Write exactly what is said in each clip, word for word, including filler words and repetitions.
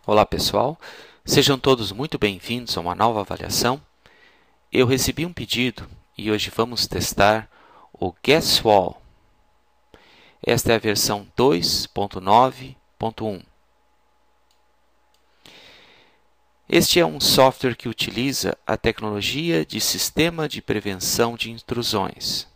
Olá pessoal, sejam todos muito bem-vindos a uma nova avaliação. Eu recebi um pedido e hoje vamos testar o GuessWall. Esta é a versão dois ponto nove ponto um. Este é um software que utiliza a tecnologia de Sistema de Prevenção de Intrusões.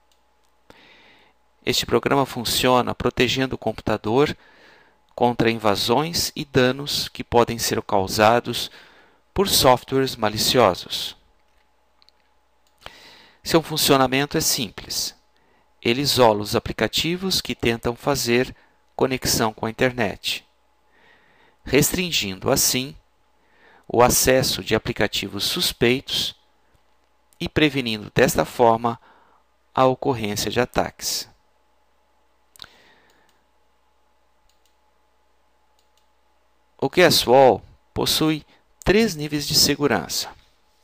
Este programa funciona protegendo o computador contra invasões e danos que podem ser causados por softwares maliciosos. Seu funcionamento é simples. Ele isola os aplicativos que tentam fazer conexão com a internet, restringindo assim o acesso de aplicativos suspeitos e prevenindo desta forma a ocorrência de ataques. O GuessWall possui três níveis de segurança.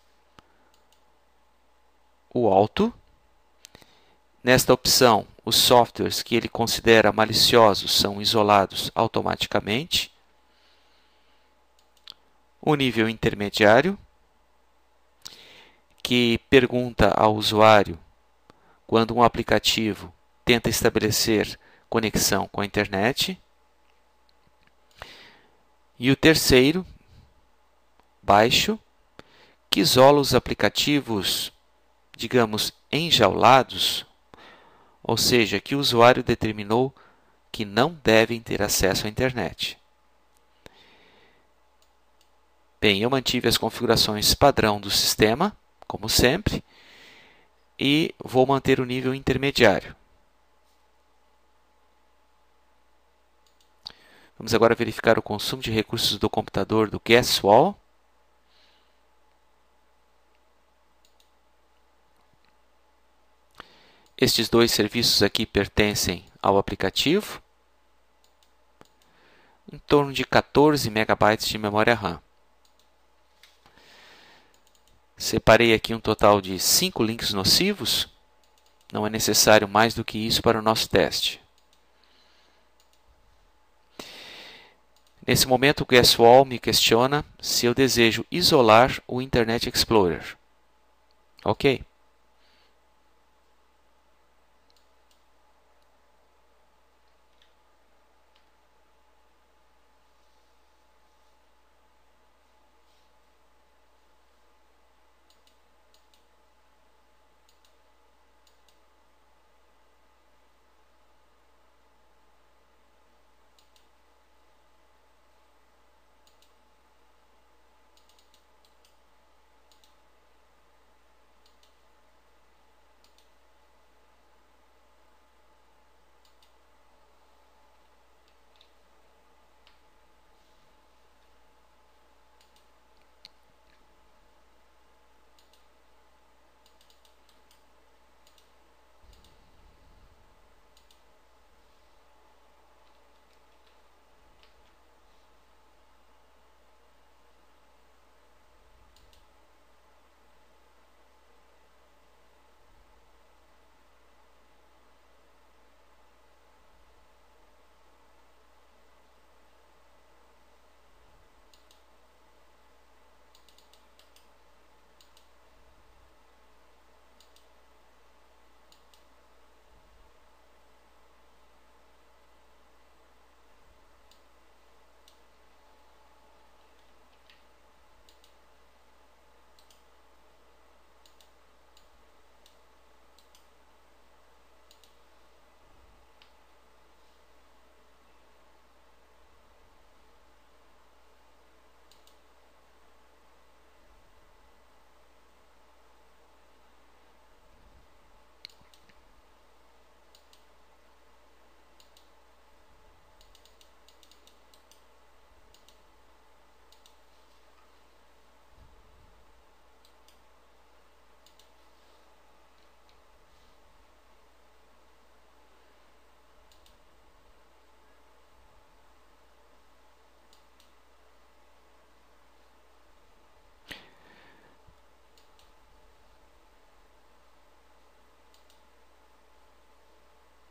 O alto. Nesta opção, os softwares que ele considera maliciosos são isolados automaticamente. O nível intermediário, que pergunta ao usuário quando um aplicativo tenta estabelecer conexão com a internet. E o terceiro, baixo, que isola os aplicativos, digamos, enjaulados, ou seja, que o usuário determinou que não devem ter acesso à internet. Bem, eu mantive as configurações padrão do sistema, como sempre, e vou manter o nível intermediário. Vamos agora verificar o consumo de recursos do computador do GuessWall. Estes dois serviços aqui pertencem ao aplicativo. Em torno de quatorze megabytes de memória RAM. Separei aqui um total de cinco links nocivos. Não é necessário mais do que isso para o nosso teste. Nesse momento, o GuessWall me questiona se eu desejo isolar o Internet Explorer. Ok.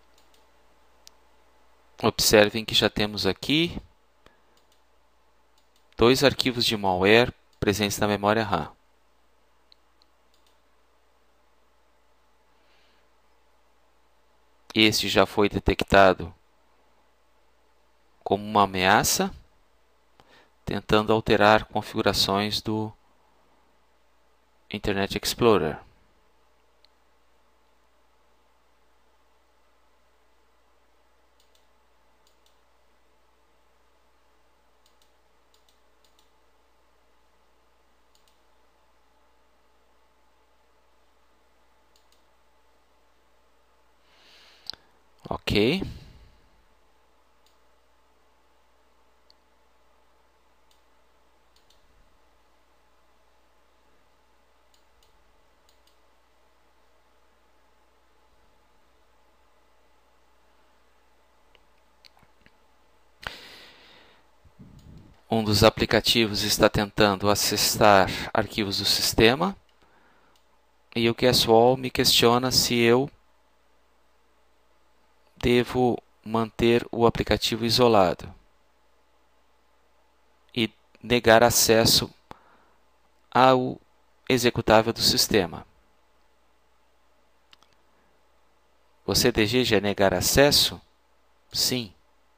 Observem que já temos aqui dois arquivos de malware presentes na memória RAM. Este já foi detectado como uma ameaça, tentando alterar configurações do Internet Explorer. Ok. Um dos aplicativos está tentando acessar arquivos do sistema e o Guesswall me questiona se eu devo manter o aplicativo isolado e negar acesso ao executável do sistema. Você deseja negar acesso? Sim.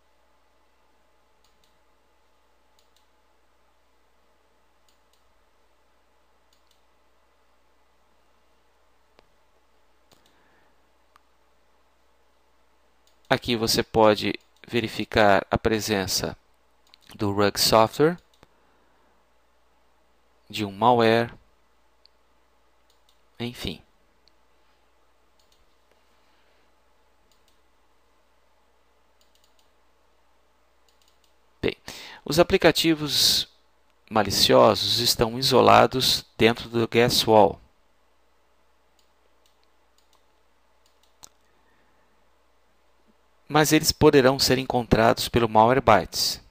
Aqui você pode verificar a presença do Rug Software, de um malware, enfim. Bem, os aplicativos maliciosos estão isolados dentro do Guesswall. Mas eles poderão ser encontrados pelo Malwarebytes.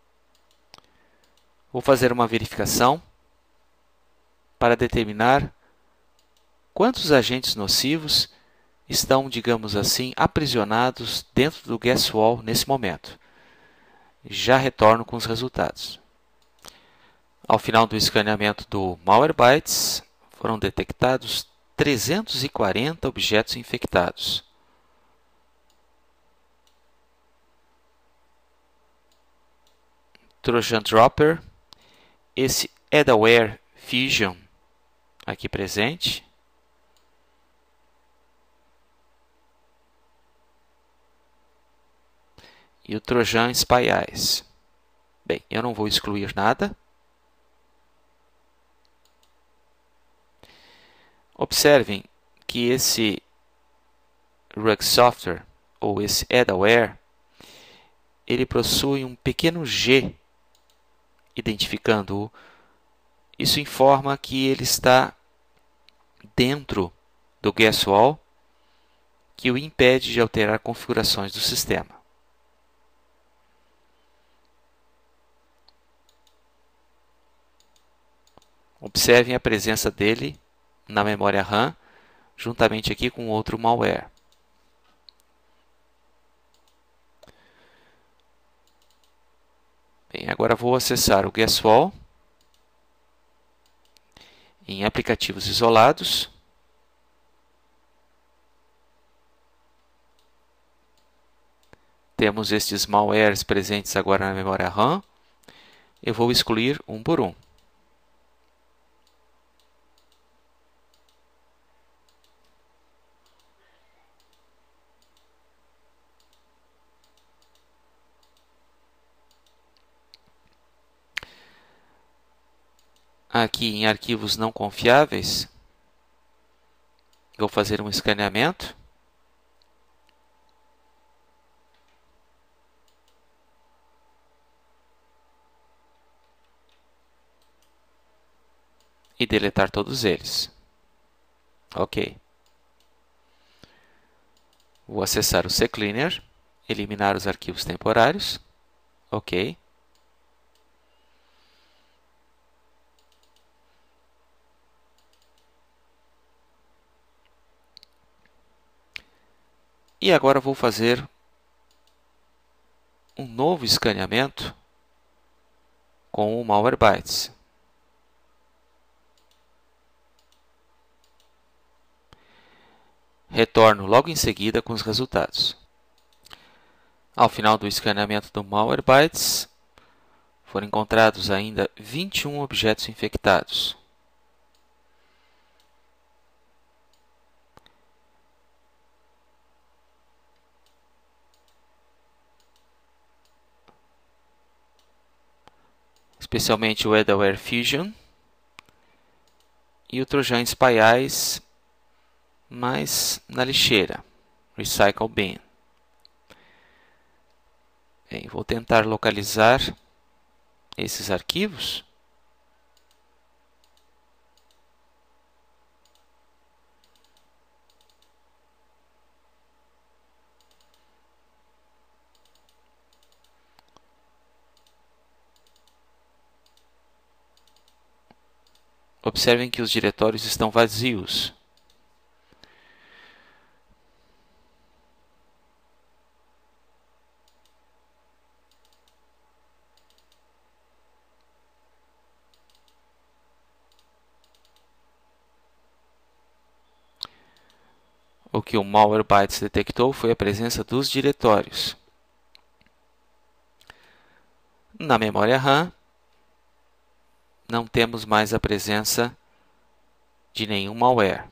Vou fazer uma verificação para determinar quantos agentes nocivos estão, digamos assim, aprisionados dentro do Guesswall nesse momento. Já retorno com os resultados. Ao final do escaneamento do Malwarebytes, foram detectados trezentos e quarenta objetos infectados. Trojan Dropper, esse Adaware Fusion aqui presente, e o Trojan Spy Eyes. Bem, eu não vou excluir nada. Observem que esse Rug Software, ou esse Adaware, ele possui um pequeno G identificando-o. Isso informa que ele está dentro do Guesswall, que o impede de alterar configurações do sistema. Observem a presença dele na memória RAM, juntamente aqui com outro malware. Bem, agora vou acessar o Guesswall em aplicativos isolados. Temos estes malwares presentes agora na memória RAM. Eu vou excluir um por um. Aqui em arquivos não confiáveis, vou fazer um escaneamento. E deletar todos eles. Ok. Vou acessar o CCleaner, eliminar os arquivos temporários. Ok. E agora vou fazer um novo escaneamento com o Malwarebytes. Retorno logo em seguida com os resultados. Ao final do escaneamento do Malwarebytes, foram encontrados ainda vinte e um objetos infectados. Especialmente o Adware Fusion e o Trojan Spy, mas na lixeira, Recycle Bin. Bem, vou tentar localizar esses arquivos. Observem que os diretórios estão vazios. O que o Malwarebytes detectou foi a presença dos diretórios. Na memória RAM, não temos mais a presença de nenhum malware.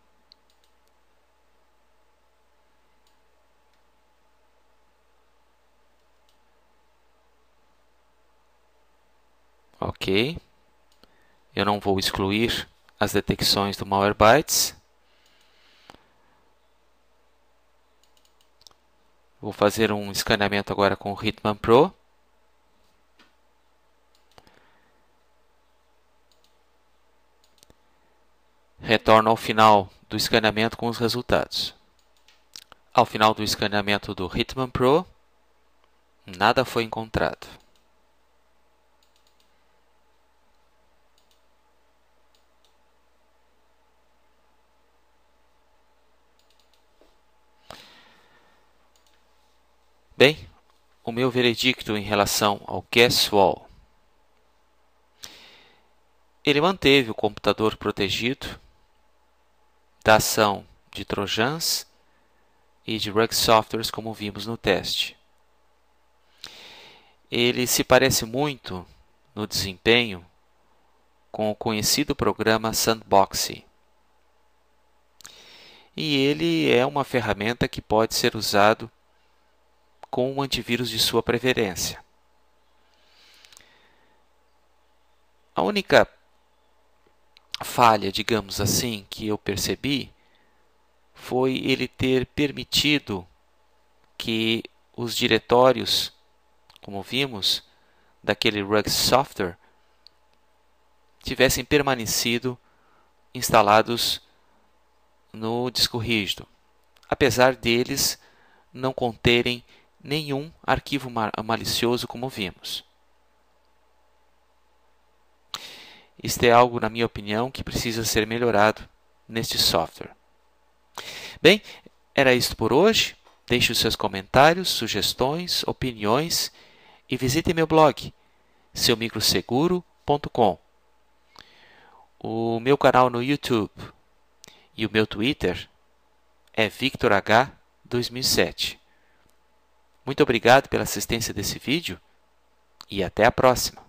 Ok. Eu não vou excluir as detecções do Malwarebytes. Vou fazer um escaneamento agora com o Hitman Pro. Retorno ao final do escaneamento com os resultados. Ao final do escaneamento do Hitman Pro, nada foi encontrado. Bem, o meu veredicto em relação ao Guesswall. Ele manteve o computador protegido da ação de trojans e de rug softwares, como vimos no teste. Ele se parece muito no desempenho com o conhecido programa Sandboxy. E ele é uma ferramenta que pode ser usado com um antivírus de sua preferência. A única falha, digamos assim, que eu percebi foi ele ter permitido que os diretórios, como vimos, daquele rug software tivessem permanecido instalados no disco rígido, apesar deles não conterem nenhum arquivo malicioso, como vimos. Isto é algo, na minha opinião, que precisa ser melhorado neste software. Bem, era isso por hoje. Deixe os seus comentários, sugestões, opiniões e visite meu blog, seu micro seguro ponto com. O meu canal no YouTube e o meu Twitter é Victor H dois mil e sete. Muito obrigado pela assistência desse vídeo e até a próxima.